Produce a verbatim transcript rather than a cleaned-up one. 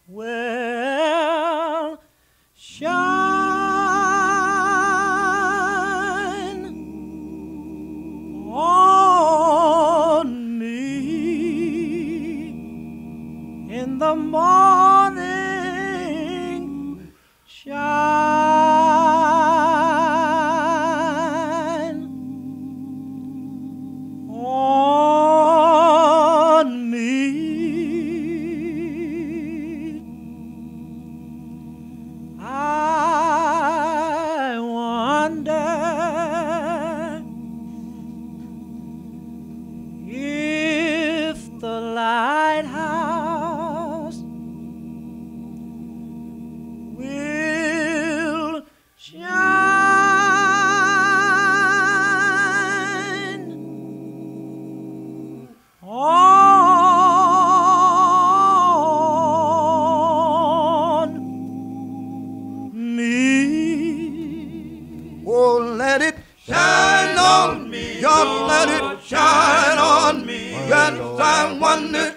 will shine on me in the morning, shine on me. I wonder if the lighthouse will shine on me. Oh, let it shine on me. Just let it shine on me. Yes, I wonder